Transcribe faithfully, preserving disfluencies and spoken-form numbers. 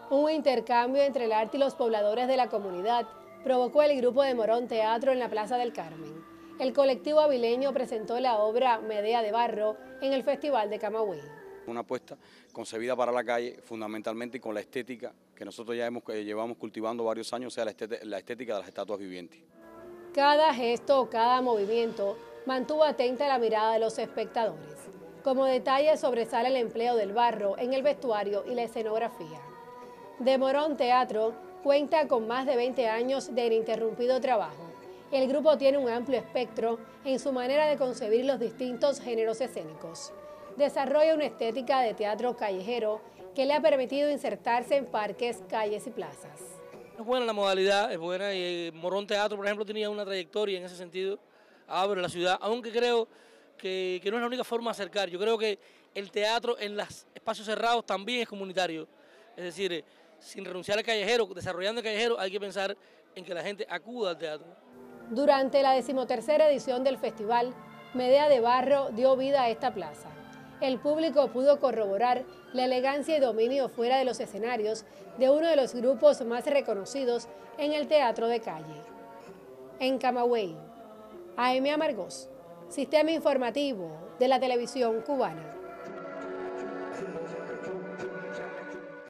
Un intercambio entre el arte y los pobladores de la comunidad provocó el grupo de Morón Teatro en la Plaza del Carmen. El colectivo avileño presentó la obra Medea de Barro en el Festival de Camagüey. Una apuesta concebida para la calle, fundamentalmente y con la estética que nosotros ya hemos, eh, llevamos cultivando varios años, o sea, la estética, la estética de las estatuas vivientes. Cada gesto o cada movimiento mantuvo atenta la mirada de los espectadores. Como detalle sobresale el empleo del barro en el vestuario y la escenografía. De Morón Teatro cuenta con más de veinte años de ininterrumpido trabajo. El grupo tiene un amplio espectro en su manera de concebir los distintos géneros escénicos. Desarrolla una estética de teatro callejero que le ha permitido insertarse en parques, calles y plazas. Es buena la modalidad, es buena, y Morón Teatro, por ejemplo, tenía una trayectoria en ese sentido, abre la ciudad, aunque creo que, que no es la única forma de acercar. Yo creo que el teatro en los espacios cerrados también es comunitario, es decir, sin renunciar al callejero, desarrollando el callejero, hay que pensar en que la gente acuda al teatro. Durante la decimotercera edición del festival, Medea de Barro dio vida a esta plaza. El público pudo corroborar la elegancia y dominio fuera de los escenarios de uno de los grupos más reconocidos en el teatro de calle. En Camagüey, Aimee Amargós, Sistema Informativo de la Televisión Cubana.